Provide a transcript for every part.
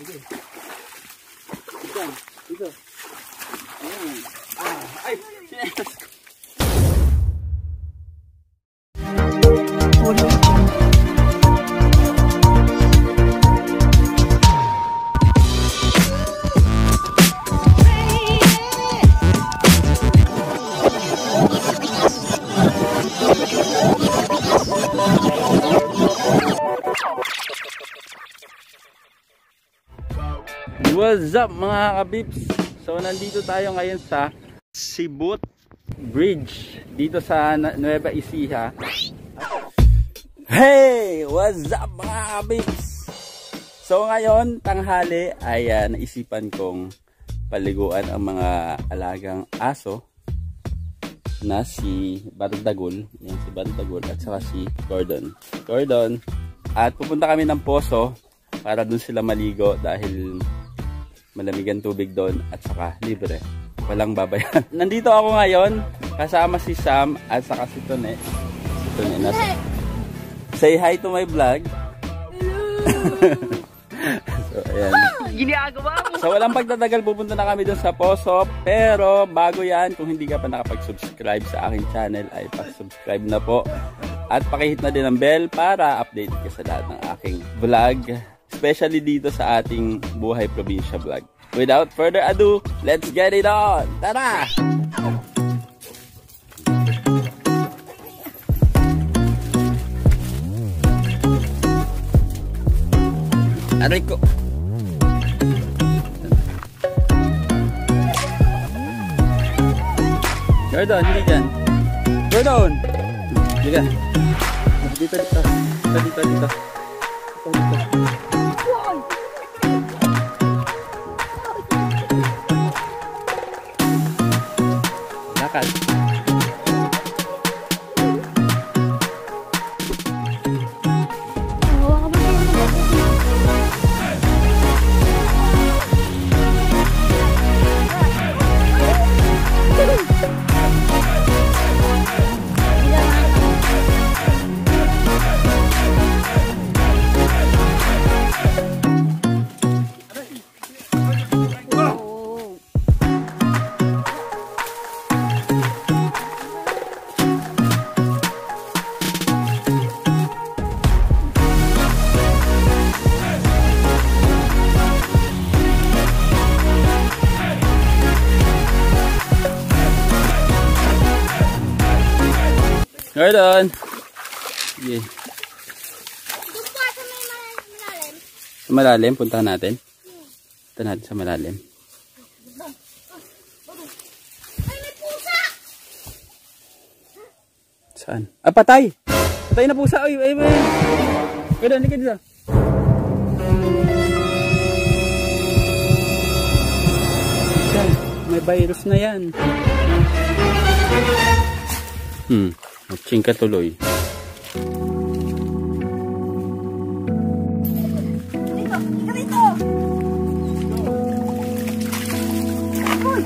Sige. Dito. Dito. Ayan. Ay! What's up mga kabips? So nandito tayo ngayon sa Sibut Bridge dito sa Nueva Ecija. Hey! What's up mga kabips? So ngayon tanghali ay naisipan kong paliguan ang mga alagang aso na si Bardagol, yan si Bardagol at saka si Gordon. At pupunta kami ng poso para dun sila maligo dahil malamig ang tubig doon at saka libre. Walang babayan. Nandito ako ngayon kasama si Sam at saka si Tone. Say hi to my vlog. So ayan. So walang pagtatagal pupunta na kami doon sa poso. Pero bago yan, kung hindi ka pa nakapag-subscribe sa aking channel ay pa-subscribe na po. At pakihit na din ang bell para update ka sa lahat ng aking vlog. Especially dito sa ating Buhay Probinsya vlog. Without further ado, let's get it on! Tara! Aray ko! Gordon, hindi dyan. Gordon! Liga. Dito. Lakad. Gordon! Sige. Sa malalim, puntahan natin. Punta natin sa malalim. Ay, may pusa! Saan? Ah, patay! Patay na pusa! Ay! Gordon, hindi ka dito. May virus na yan. Matching ka tuloy. Dito! Uy!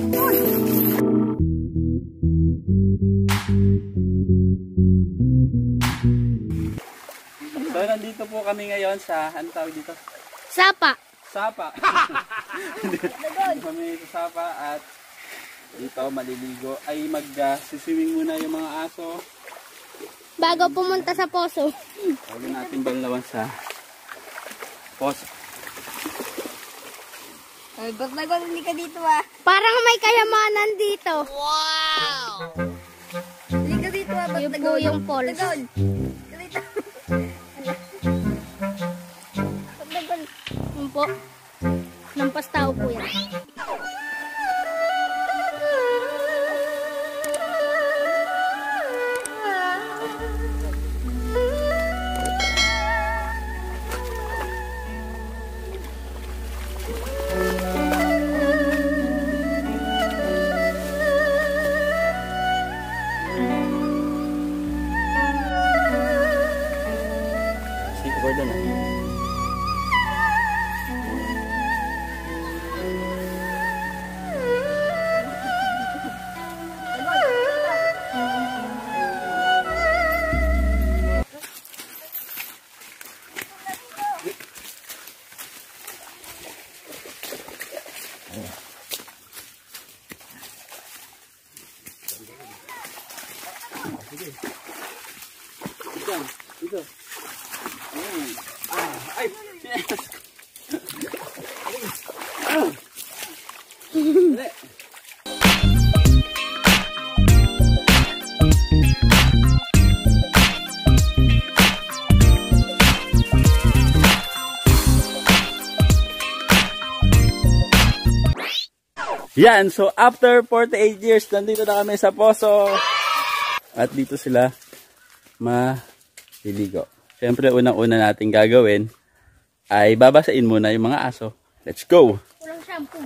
So nandito po kami ngayon sa, ano tawag dito? Sapa! Kami sa Sapa at dito maliligo ay mag-swimming muna yung mga aso. Bago pumunta sa poso. Bago natin balawan sa poso. Ay, ba't nagulili ka dito ah? Parang may kayamanan dito. Wow! Hindi ka dito ah, ba't nagulili? Yung falls. Dito. Ba't nagulili? Yun po. Nampas tao po yan. Gordon ah. Yan, so after 48 years, nandito na kami sa poso. At dito sila maliligo. Siyempre, unang-una natin gagawin ay babasain muna yung mga aso. Let's go! Walang shampoo.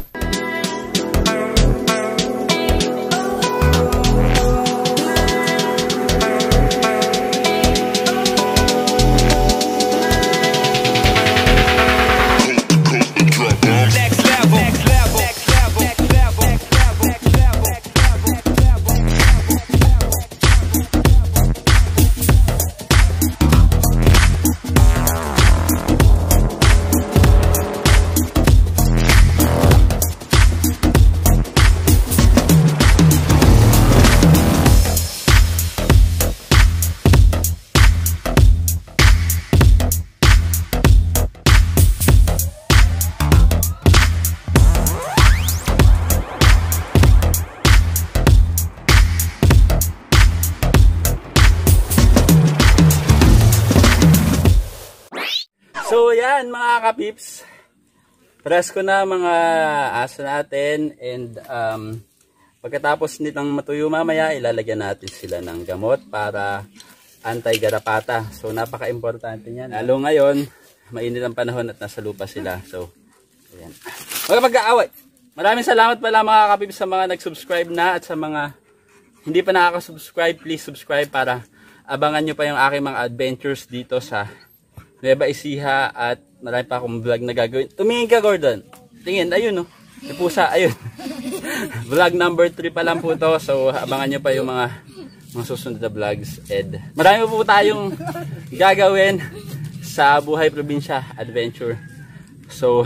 So yan mga kapips, press ko na mga aso natin and pagkatapos nitong matuyo mamaya, ilalagyan natin sila ng gamot para anti-garapata. So napaka-importante yan. Lalo ngayon, mainit ang panahon at nasa lupa sila. So, ayan. Magkapag-aaway. Maraming salamat pala mga kapips sa mga nag-subscribe na at sa mga hindi pa nakaka-subscribe, please subscribe para abangan nyo pa yung aking mga adventures dito sa Nueva Ecija at marami pa akong vlog na gagawin. Tumingin ka, Gordon. Tingin, ayun, no. May pusa, ayun. Vlog number 3 pa lang po to. So, abangan nyo pa yung mga susunod na vlogs. And marami po tayong gagawin sa Buhay Probinsya Adventure. So,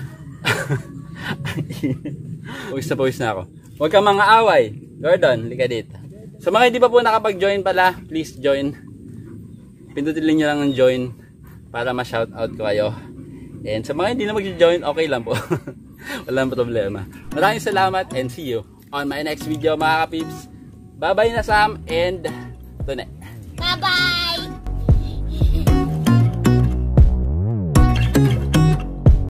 pawis na ako. Huwag kang mga away. Gordon, lika dito. So, mga hindi pa po nakapag-join pala, please join. Pindutin nyo lang ng join para ma-shoutout ko kayo. And sa mga hindi na mag-join, okay lang po. Walang problema. Maraming salamat and see you on my next video mga kapips. Bye-bye na Sam and Tone. Bye-bye!